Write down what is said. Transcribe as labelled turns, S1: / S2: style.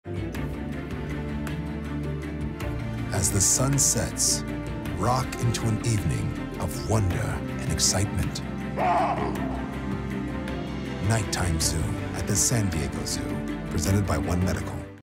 S1: As the sun sets, rock into an evening of wonder and excitement. Nighttime Zoo at the San Diego Zoo, presented by One Medical.